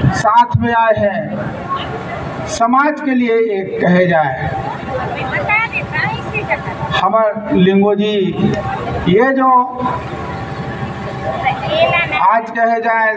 साथ में आए हैं समाज के लिए एक कहे जाए। हमार लिंगो जी ये जो आज कहे जाए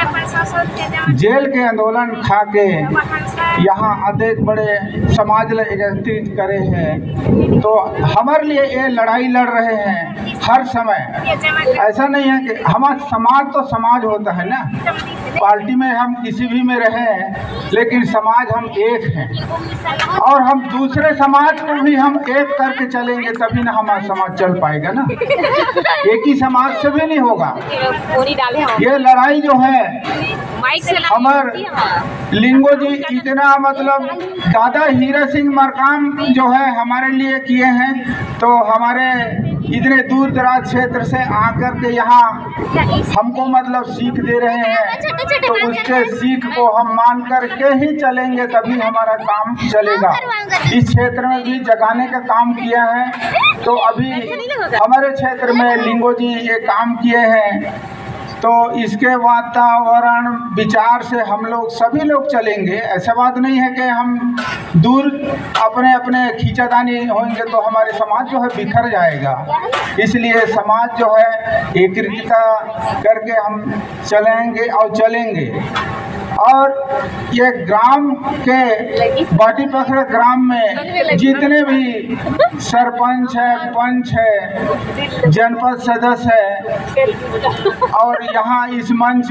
जेल के आंदोलन खा के यहाँ अधिक बड़े समाज एकत्रित करे हैं, तो हमारे लिए ये लड़ाई लड़ रहे हैं हर समय। ऐसा नहीं है कि हमारा समाज तो समाज होता है ना, पार्टी में हम किसी भी में रहे लेकिन समाज हम एक हैं, और हम दूसरे समाज को भी हम एक करके चलेंगे तभी ना हमारा समाज चल पाएगा ना। एक ही समाज से भी नहीं होगा। ये लड़ाई जो है हमार लिंगो जी इतना मतलब दादा हीरा सिंह मरकाम जो है हमारे लिए किए हैं, तो हमारे इतने दूर दराज क्षेत्र से आकर के यहाँ हमको मतलब सीख दे रहे हैं, तो उसके सीख को हम मान करके ही चलेंगे तभी हमारा काम चलेगा। इस क्षेत्र में भी जगाने का काम किया है, तो अभी हमारे क्षेत्र में लिंगो जी ये काम किए हैं, तो इसके वातावरण विचार से हम लोग सभी लोग चलेंगे। ऐसा बात नहीं है कि हम दूर अपने अपने खींचातानी होंगे तो हमारे समाज जो है बिखर जाएगा। इसलिए समाज जो है एकत्रितता करके हम चलेंगे और चलेंगे। और ये ग्राम के बाटी पखरा ग्राम में जितने भी सरपंच है, पंच है, जनपद सदस्य है, और यहाँ इस मंच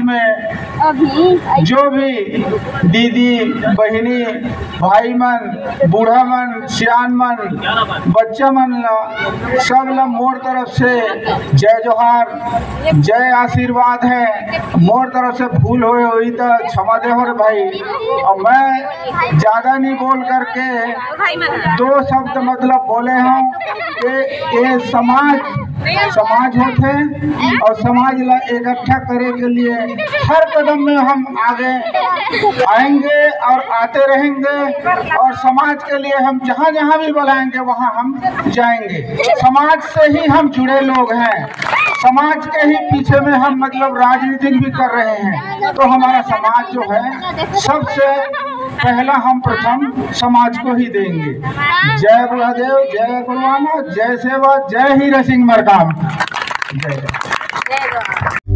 में जो भी दीदी बहिनी भाई मन, बूढ़ा मन, सियान मन, बच्चा मन सब ला मोर तरफ से जय जोहार, जय आशीर्वाद है। मोर तरफ से भूल हुई तो क्षमा दे हो रे भाई। और मैं ज़्यादा नहीं बोल करके दो शब्द मतलब बोले हूँ कि ये समाज होते हैं, और समाज ला इकट्ठा करे के लिए हर कदम में हम आगे आएंगे और आते रहेंगे, और समाज के लिए हम जहाँ जहाँ भी बुलाएंगे वहाँ हम जाएंगे। समाज से ही हम जुड़े लोग हैं, समाज के ही पीछे में हम मतलब राजनीति भी कर रहे हैं, तो हमारा समाज जो है सबसे पहला हम प्रथम समाज को ही देंगे। जय गुरुदेव, जय गुरुवाना, जय सेवा, जय हीरा सिंह मरकाम। जय।